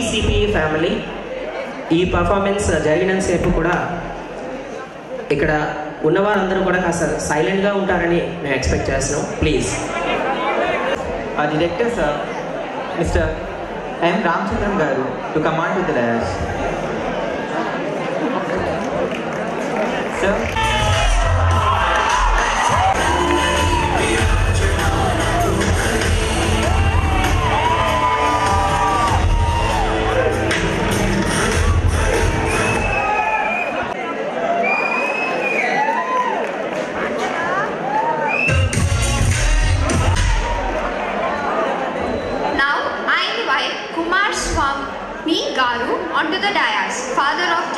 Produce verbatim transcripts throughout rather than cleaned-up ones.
C P E family ఈ performance జరిగినంతసేపు కూడా ఇక్కడ ఉన్నవారందరూ కూడా కాస్త సైలెంట్గా ఉంటారని మేము ఎక్స్పెక్ట్ చేస్తున్నాం. Please. Our director sir, Mister M. Ramchandran Garu, to come on to the dais. Sir. Garu onto the dais, father of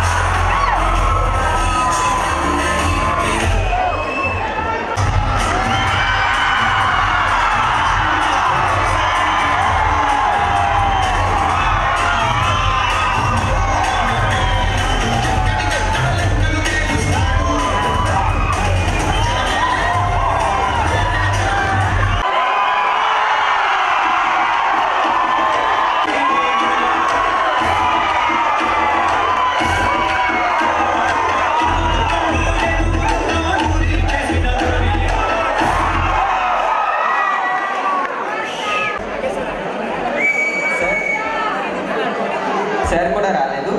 sir కూడా రాలేదు.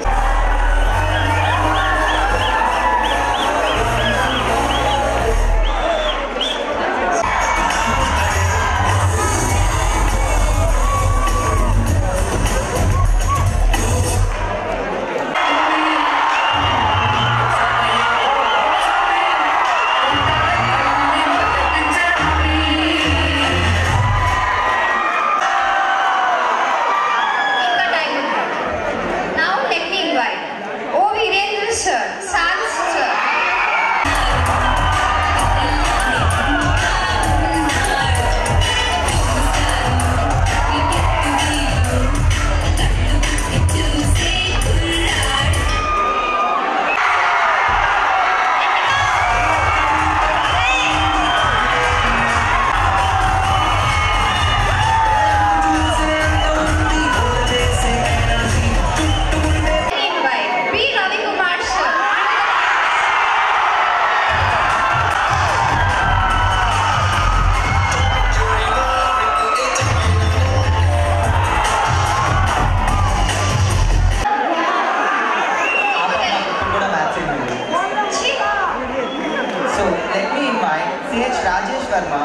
So let me invite C H Rajesh Verma.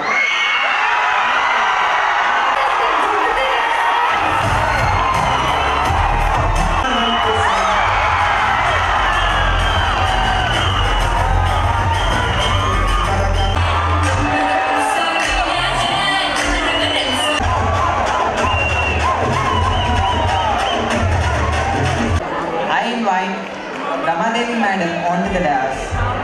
I invite Ramadevi Madam onto the dais.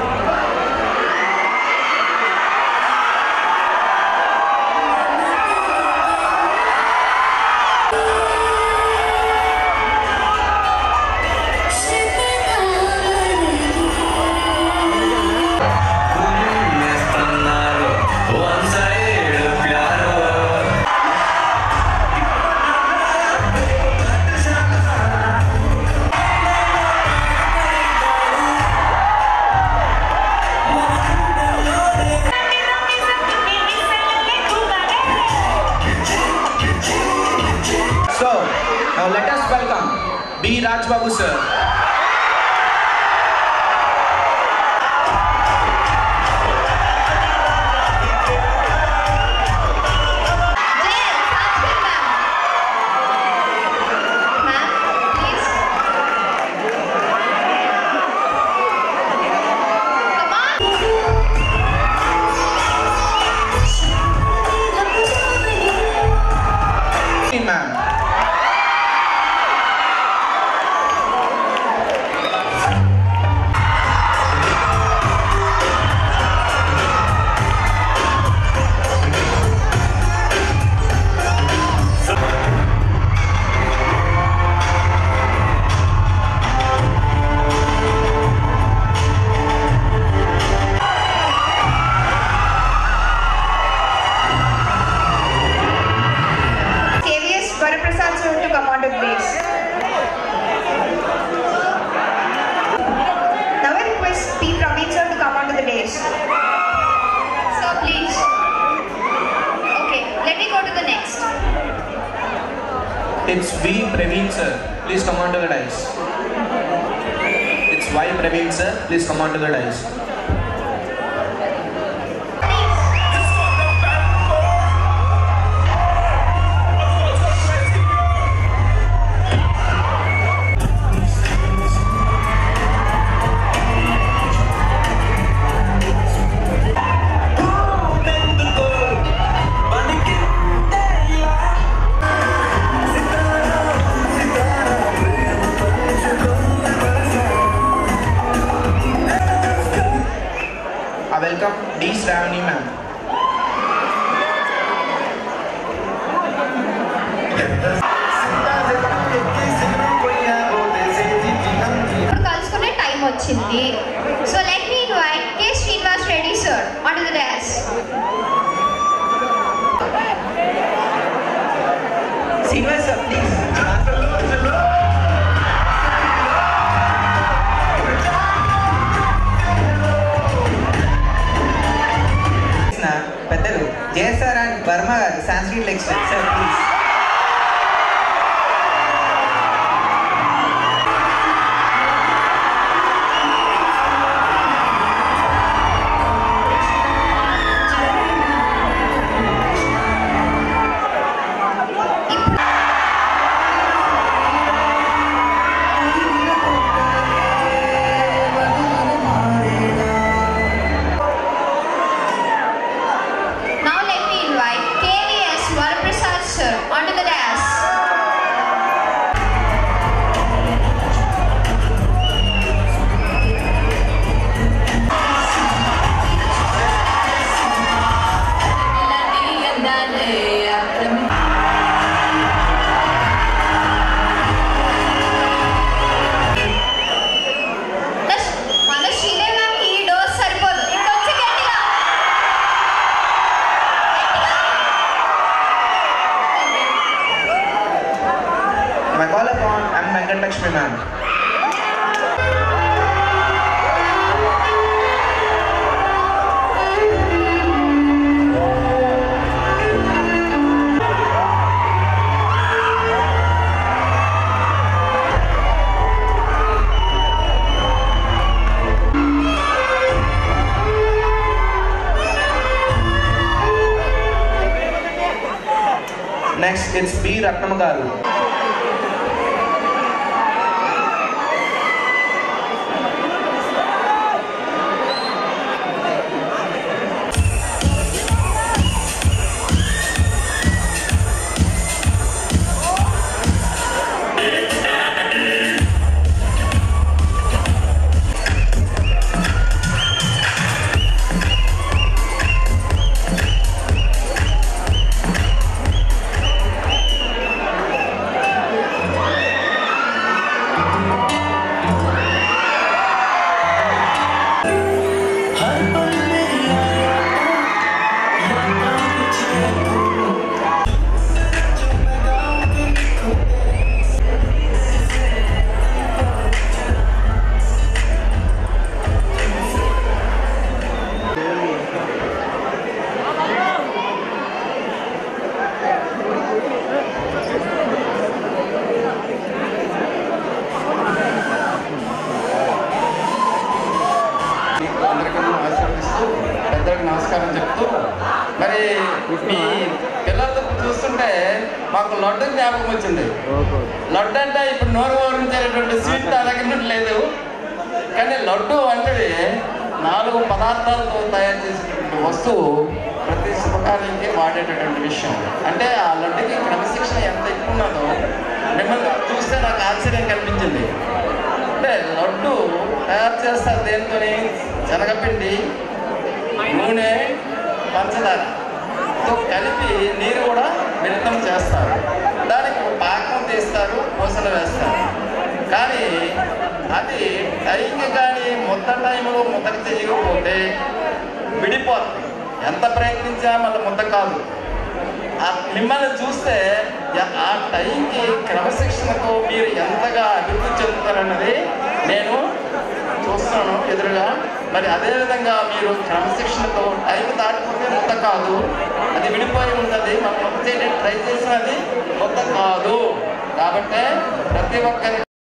Now let us welcome B. Rajbabu sir. Ma'am. dais. Now I request P. Praveen sir to come onto the dais. Sir, please. Okay, let me go to the next. It's V. Praveen sir. Please come onto the dais. It's Y. Praveen sir. Please come onto the dais. Welcome D. Shravani ma'am. ఇప్పుడు కలుసుకునే time వచ్చింది. So let me invite K Srinivas Reddy sir on to the dais. Srinivas sir please. పెద్దలు JSR and Varma garu Sanskrit lecturer sir please. I call upon M. Venkatlakshmi ma'am. Next, it's B. Ratnam garu. నమస్కారం చెప్తూ మరి మీ పిల్లలతో చూస్తుంటే మాకు లడ్డు జ్ఞాపకం వచ్చింది. లడ్డు అంటే ఇప్పుడు నోరు ఊరించేటువంటి స్వీట్ నా దగ్గర లేదు, కానీ లడ్డు అంటే నాలుగు పదార్థాలతో తయారు చేసేటువంటి వస్తువు ప్రతి శుభకార్యానికి వాడేటటువంటి విషయం. అంటే ఆ లడ్డుకి క్రమశిక్షణ ఎంత ఎక్కువ ఉన్నదో మిమ్మల్ని చూస్తే నాకు ఆశ్చర్యం కనిపించింది. అంటే లడ్డు తయారు చేస్తారు దేనితో? శనగపిండి, నూనె, పంచదారతో కలిపి నీరు కూడా మిళితం చేస్తారు. దానికి పాకం తీస్తారు, పూసలు వేస్తారు. కానీ అది టైంకి కానీ ముద్ద టైంలో ముద్దకు చేయకపోతే విడిపోతుంది. ఎంత ప్రయత్నించా మళ్ళీ ముద్ద కాదు. మిమ్మల్ని చూస్తే ఆ టైంకి క్రమశిక్షణతో మీరు ఎంతగా అభివృద్ధి చెందుతారన్నది నేను చూస్తున్నాను ఎదురుగా. మరి అదేవిధంగా మీరు క్రమశిక్షణతో టైం దాటిపోతే ముద్ద కాదు, అది విడిపోయి ఉంటుంది. మనం ముద్ద ట్రై చేసినది ముద్ద కాదు. కాబట్టి ప్రతి ఒక్కరి